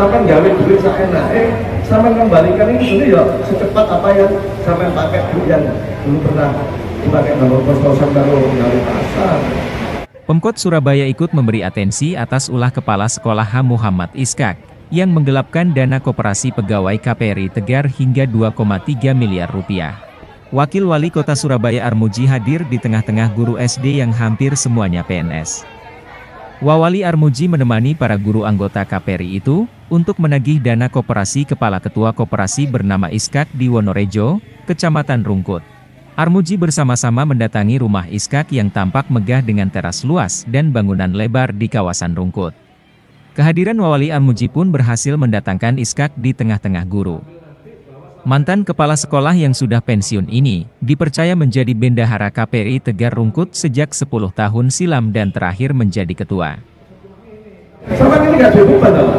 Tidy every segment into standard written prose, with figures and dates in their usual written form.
sampai gawe duit seenake, sampai kembalikan ini ya secepat apa yang sampai pakai duit yang dulu pernah dipakai bangun kos-kosan baru gawe pasar. Pemkot Surabaya ikut memberi atensi atas ulah Kepala Sekolah H. Muhammad Iskak, yang menggelapkan dana koperasi pegawai KPRI Tegar hingga 2,3 miliar rupiah. Wakil Wali Kota Surabaya Armuji hadir di tengah-tengah guru SD yang hampir semuanya PNS. Wawali Armuji menemani para guru anggota KPRI itu, untuk menagih dana koperasi Kepala Ketua Koperasi bernama Iskak di Wonorejo, Kecamatan Rungkut. Armuji bersama-sama mendatangi rumah Iskak yang tampak megah dengan teras luas dan bangunan lebar di kawasan Rungkut. Kehadiran Wawali Armuji pun berhasil mendatangkan Iskak di tengah-tengah guru. Mantan kepala sekolah yang sudah pensiun ini, dipercaya menjadi bendahara KPRI Tegar Rungkut sejak 10 tahun silam dan terakhir menjadi ketua. Sama ini nggak beban loh.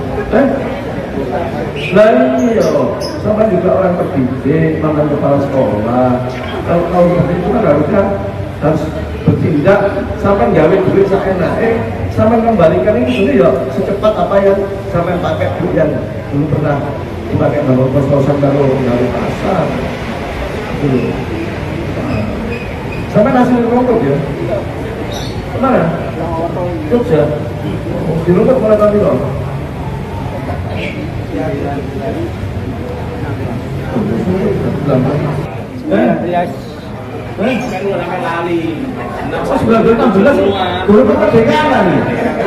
Iya, sama juga orang terdidik, mantan kepala sekolah. Kalau seperti itu kan harus bertindak sampai gawe duit seenake, sampai kembalikan ini ya secepat apa yang sampai pakai duit yang dulu pernah dipakai bangun kos-kosan baru gawe pasar. Sampai hasil Rungkut ya. Kemana? Jogja. Di Rungkut mulai tadi loh. Sudah 16 dulu kemerdekaan nih.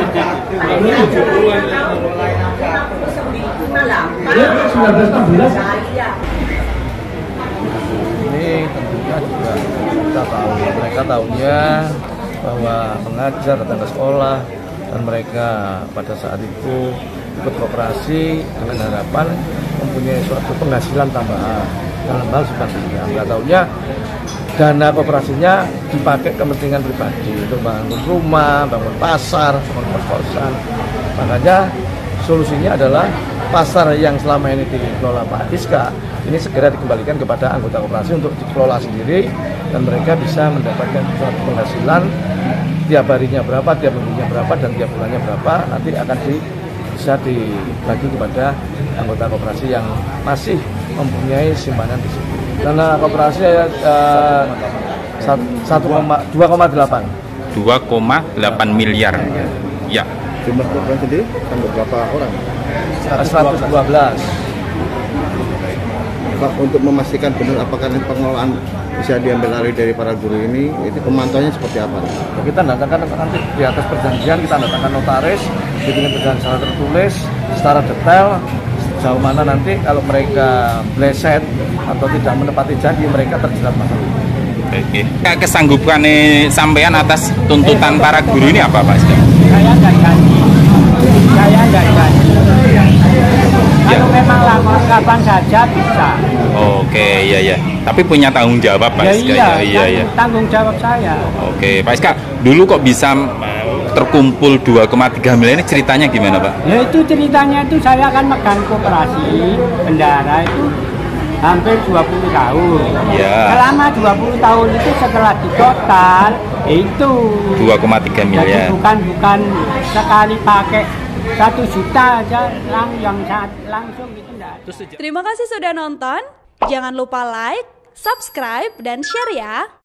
Ini tentunya juga kita tahu, mereka tahunya bahwa mengajar datang ke sekolah dan mereka pada saat itu ikut koperasi dengan harapan mempunyai suatu penghasilan tambahan dalam hal sebagainya. Nggak tahunya dana koperasinya dipakai kepentingan pribadi untuk bangun rumah, bangun pasar, bangun kos-kosan. Makanya solusinya adalah pasar yang selama ini dikelola Pak Iskak ini segera dikembalikan kepada anggota koperasi untuk dikelola sendiri dan mereka bisa mendapatkan suatu penghasilan tiap harinya berapa, tiap minggunya berapa, dan tiap bulannya berapa, nanti akan bisa dibagi kepada anggota koperasi yang masih mempunyai simpanan di situ. Dana koperasi 2,8 miliar. Ya. Jumlah korban sendiri sampai berapa orang? 112. Pak, untuk memastikan benar apakah pengelolaan bisa diambil alih dari para guru ini, itu pemantauannya seperti apa? Kita datangkan nanti di atas perjanjian, kita datangkan notaris, bikin perjanjian secara tertulis, secara detail, sejauh mana nanti kalau mereka bleset atau tidak menepati janji, mereka terjerat masalah. Oke. Kesanggupan sampean atas tuntutan para guru ini apa, Pak? Saya nggak janji. Kalau memang lama kapan saja bisa. Oke, iya. Tapi punya tanggung jawab, Pak Iskak. Iya. Tanggung jawab saya. Oke, Pak Iskak, dulu kok bisa terkumpul 2,3 miliar ini ceritanya gimana, Pak? Ya itu ceritanya itu saya kan megang koperasi bendara itu hampir 20 tahun. Iya. Selama 20 tahun itu setelah ditotal itu 2,3 miliar. Jadi bukan sekali pakai 1 juta aja yang langsung itu enggak. Terima kasih sudah nonton. Jangan lupa like, subscribe, dan share ya.